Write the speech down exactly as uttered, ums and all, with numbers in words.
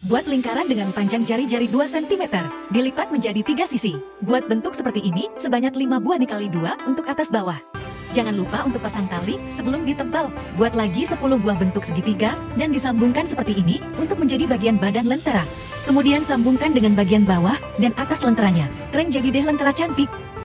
Buat lingkaran dengan panjang jari-jari dua sentimeter, dilipat menjadi tiga sisi. Buat bentuk seperti ini, sebanyak lima buah dikali dua untuk atas bawah. Jangan lupa untuk pasang tali sebelum ditempel. Buat lagi sepuluh buah bentuk segitiga, dan disambungkan seperti ini untuk menjadi bagian badan lentera. Kemudian sambungkan dengan bagian bawah dan atas lenteranya. Keren jadi deh lentera cantik.